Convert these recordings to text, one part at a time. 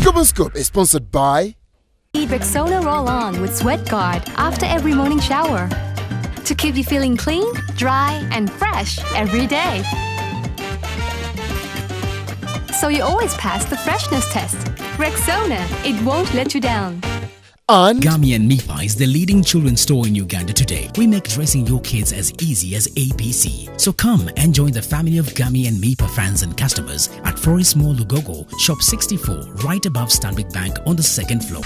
Scoop and Scoop is sponsored by Need Rexona Roll-On with Sweat Guard after every morning shower to keep you feeling clean, dry, and fresh every day. So you always pass the freshness test. Rexona, it won't let you down. and Gummy and Mipa is the leading children's store in Uganda today. We make dressing your kids as easy as ABC. So come and join the family of Gummy and Mipa fans and customers at Forest Mall Lugogo, Shop 64, right above Stanbic Bank on the second floor.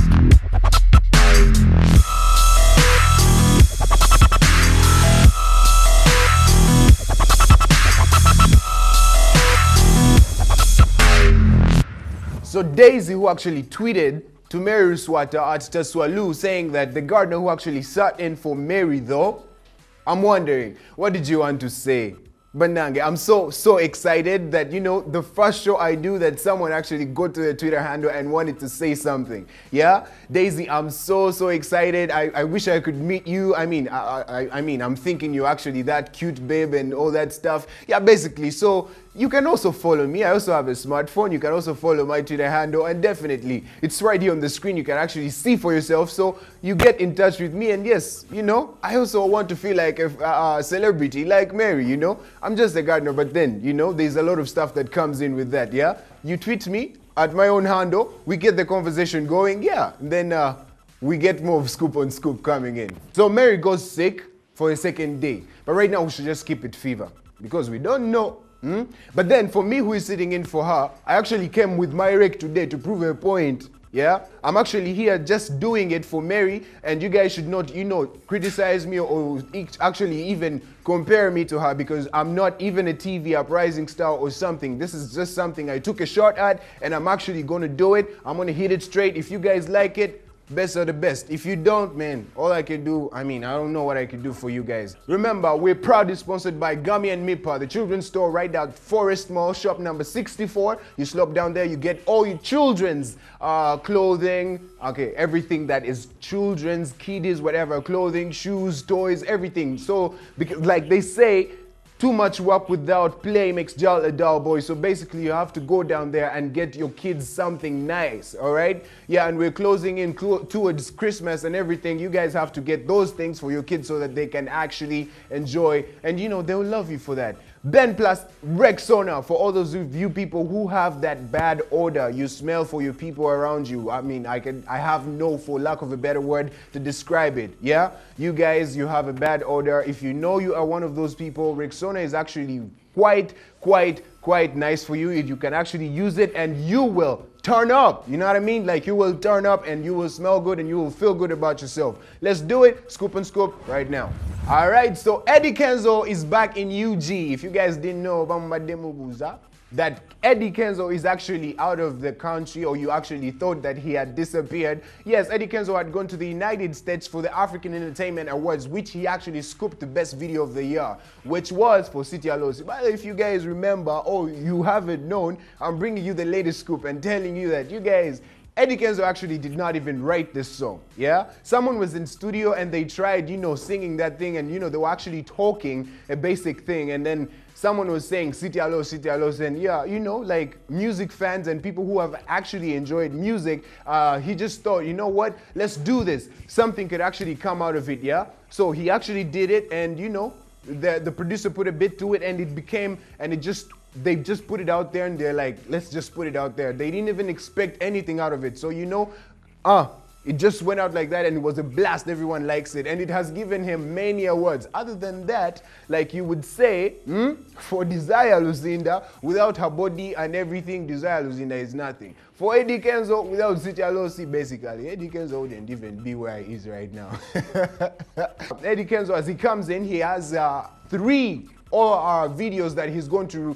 So Daisy, who actually tweeted to Mary Swata at Taswalu saying that the gardener who actually sat in for Mary though, I'm wondering, what did you want to say? Banange, I'm so excited that, you know, the first show I do that someone actually go to the Twitter handle and wanted to say something. Yeah? Daisy, I'm so excited. I wish I could meet you. I mean, I'm thinking you're actually that cute babe and all that stuff. Yeah, basically. So you can also follow me. I also have a smartphone. You can also follow my Twitter handle, and definitely it's right here on the screen. You can actually see for yourself. So you get in touch with me, and yes, you know, I also want to feel like a celebrity like Mary, you know. I'm just a gardener, but then, you know, there's a lot of stuff that comes in with that, yeah? You tweet me at my own handle, we get the conversation going, yeah, and then we get more of Scoop on Scoop coming in. So Mary goes sick for a second day, but right now we should just keep it fever because we don't know. But then for me who is sitting in for her, I actually came with my rake today to prove a point. Yeah, I'm actually here just doing it for Mary, and you guys should not, you know, criticize me or actually even compare me to her because I'm not even a TV uprising star or something. This is just something I took a shot at, and I'm actually going to do it. I'm going to hit it straight. If you guys like it, best of the best. If you don't, man, all I can do, I don't know what I can do for you guys. Remember, we're proudly sponsored by Gummy and Mipa, the children's store right at Forest Mall, shop number 64. You slop down there, you get all your children's clothing, okay, everything that is children's, kiddies, whatever, clothing, shoes, toys, everything. So, because, like they say, too much work without play makes Jal a dull boy. So basically you have to go down there and get your kids something nice, all right? Yeah, and we're closing in towards Christmas and everything. You guys have to get those things for your kids so that they can actually enjoy, and you know, they'll love you for that. Ben plus Rexona for all those of you people who have that bad odor you smell for your people around you. I have no, for lack of a better word, to describe it. Yeah, you guys, you have a bad odor. If you know you are one of those people, Rexona is actually quite nice for you. You can actually use it and you will turn up. You know what I mean? Like, you will turn up and you will smell good and you will feel good about yourself. Let's do it. Scoop and Scoop right now. All right, so Eddie Kenzo is back in UG. If you guys didn't know that Eddie Kenzo is actually out of the country, or you actually thought that he had disappeared. Yes, Eddie Kenzo had gone to the United States for the African Entertainment Awards, which he actually scooped the best video of the year, which was for City Alosi. But if you guys remember, or you haven't known, I'm bringing you the latest scoop and telling you that you guys, Eddie Kenzo actually did not even write this song, yeah? Someone was in studio and they tried, you know, singing that thing, and, you know, they were actually talking a basic thing, and then someone was saying City Alos, and yeah, you know, like music fans and people who have actually enjoyed music, he just thought, you know what, let's do this. Something could actually come out of it, yeah? So he actually did it, and, you know, the producer put a bit to it, and it became, and they just put it out there, and they're like, let's just put it out there. They didn't even expect anything out of it. So, you know, it just went out like that, and it was a blast. Everyone likes it, and it has given him many awards. Other than that, like you would say, for Desire Luzinda, without her body and everything, Desire Luzinda is nothing. For Eddie Kenzo, without City Alosi, basically, Eddie Kenzo wouldn't even be where he is right now. Eddie Kenzo, as he comes in, he has 3 videos that he's going to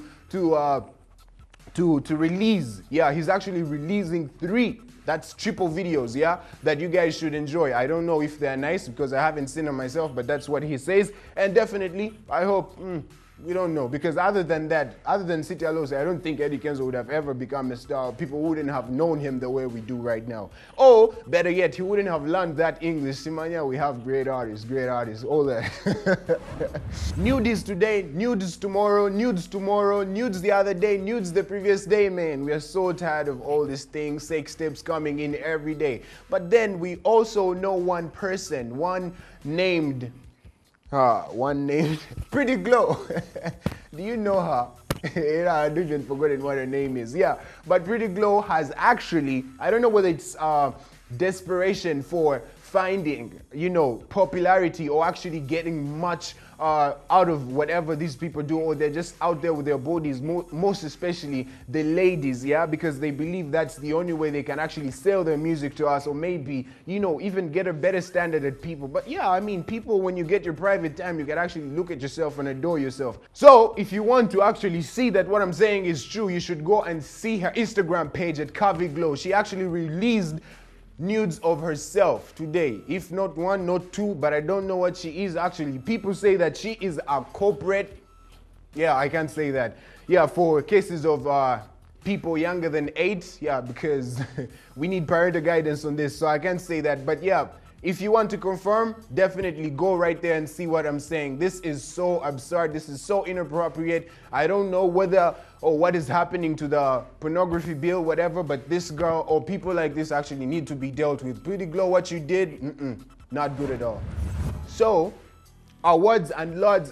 release. Yeah, he's actually releasing 3. That's triple videos, yeah, that you guys should enjoy. I don't know if they're nice because I haven't seen them myself, but that's what he says. And definitely, I hope We don't know, because other than that, other than City Alose, I don't think Eddie Kenzo would have ever become a star. People wouldn't have known him the way we do right now. Or, better yet, he wouldn't have learned that English. Simanya, we have great artists, all that. Nudes today, nudes tomorrow, nudes the other day, nudes the previous day, man. We are so tired of all these things, sex tips coming in every day. But then we also know one person, one named Pretty Glow. Do you know her? I've even forgotten what her name is. Yeah, but Pretty Glow has actually, I don't know whether it's desperation for finding, you know, popularity or actually getting much out of whatever these people do, or they're just out there with their bodies, most especially the ladies, yeah, because they believe that's the only way they can actually sell their music to us, or maybe, you know, even get a better standard at people. But yeah, I mean, people, when you get your private time, you can actually look at yourself and adore yourself. So if you want to actually see that what I'm saying is true, you should go and see her Instagram page at Kavi Glow. She actually released nudes of herself today, if not one, not two, but I don't know what she is actually. People say that she is a corporate, yeah, I can't say that, yeah, for cases of people younger than 8, yeah, because we need parental guidance on this, so I can't say that. But yeah, if you want to confirm, definitely go right there and see what I'm saying. This is so absurd, this is so inappropriate. I don't know whether or what is happening to the pornography bill, whatever, but this girl or people like this actually need to be dealt with. Pretty Glow, what you did, not good at all. So, awards and lots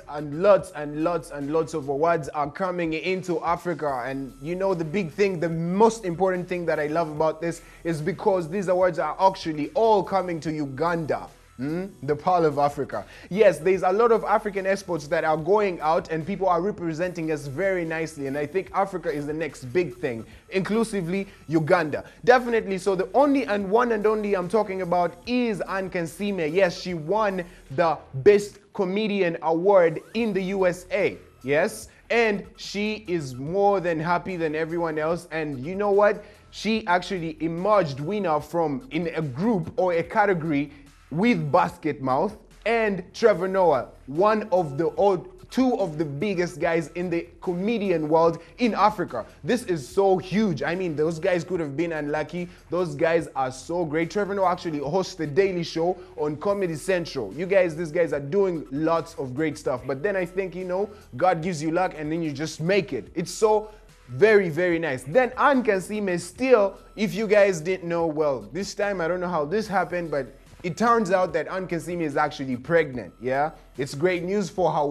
of awards are coming into Africa, and you know the big thing, the most important thing that I love about this is because these awards are actually all coming to Uganda. The Pearl of Africa. Yes, there's a lot of African exports that are going out and people are representing us very nicely, and I think Africa is the next big thing, inclusively Uganda. Definitely. So the only and one and only I'm talking about is Ann Kansime. Yes, she won the Best Comedian Award in the USA. Yes, and she is more than happy than everyone else, and you know what? She actually emerged winner from in a group or a category with Basket Mouth and Trevor Noah, two of the biggest guys in the comedian world in Africa. This is so huge. I mean, those guys could have been unlucky. Those guys are so great. Trevor Noah actually hosts the Daily Show on Comedy Central. You guys, these guys are doing lots of great stuff. But then I think, you know, God gives you luck and then you just make it. It's so very, very nice. Then Ann Kansime still, if you guys didn't know, well, this time I don't know how this happened, but it turns out that Ann Kansime is actually pregnant, yeah? It's great news for her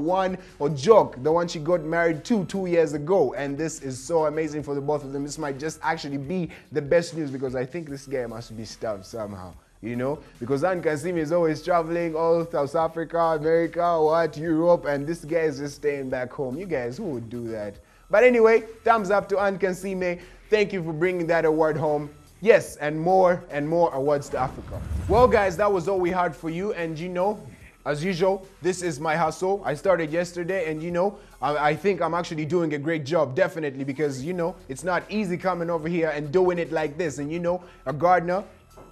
Jock, the one she got married to 2 years ago. And this is so amazing for the both of them. This might just actually be the best news, because I think this guy must be stuffed somehow, you know? Because Ann Kansime is always traveling all South Africa, America, Europe, and this guy is just staying back home. You guys, who would do that? But anyway, thumbs up to Ann Kansime. Thank you for bringing that award home. Yes, and more awards to Africa. Well, guys, that was all we had for you. And you know, as usual, this is my hustle. I started yesterday, and you know, I think I'm actually doing a great job, definitely, because you know, it's not easy coming over here and doing it like this. And you know, a gardener,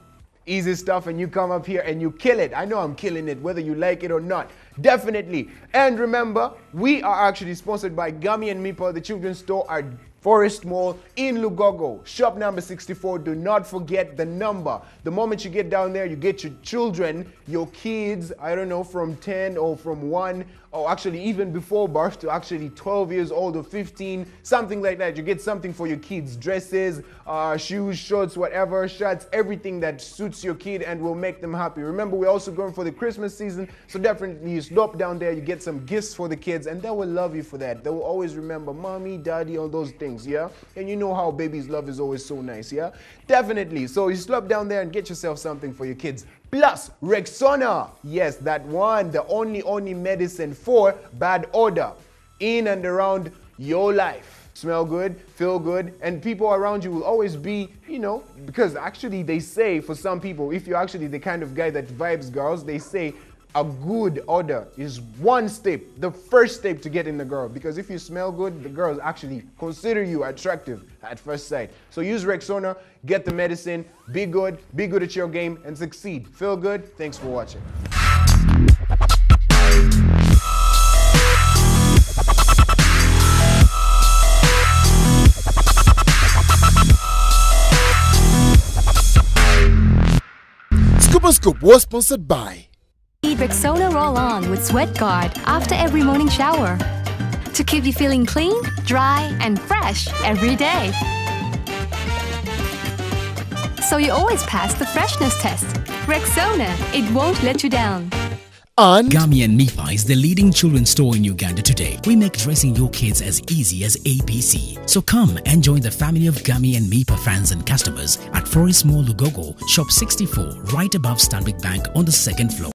easy stuff, and you come up here and you kill it. I know I'm killing it, whether you like it or not. Definitely. And remember, we are actually sponsored by Gummy and Mipa, the children's store at Forest Mall in Lugogo, shop number 64. Do not forget the number. The moment you get down there, you get your children, your kids, I don't know, from 10 or from 1, or actually even before birth to actually 12 years old or 15, something like that. You get something for your kids, dresses, shoes, shorts, whatever, shirts, everything that suits your kid and will make them happy. Remember, we're also going for the Christmas season, so definitely you stop down there, you get some gifts for the kids, and they will love you for that. They will always remember mommy, daddy, all those things, yeah? And you know how babies' love is always so nice, yeah? Definitely. So you stop down there and get yourself something for your kids. Plus, Rexona. Yes, that one, the only medicine for bad odor in and around your life. Smell good, feel good, and people around you will always be, you know, because actually they say for some people, if you're actually the kind of guy that vibes girls, they say a good odor is one step, the first step to get in the girl. Because if you smell good, the girls actually consider you attractive at first sight. So use Rexona, get the medicine, be good at your game, and succeed. Feel good. Thanks for watching. Super Scoop was sponsored by Eat Rexona Roll-On with Sweat Guard after every morning shower to keep you feeling clean, dry, and fresh every day. So you always pass the freshness test. Rexona, it won't let you down. and Gummy and Mipa is the leading children's store in Uganda today. We make dressing your kids as easy as ABC. So come and join the family of Gummy and Mipa fans and customers at Forest Mall Lugogo, Shop 64, right above Stanbic Bank on the second floor.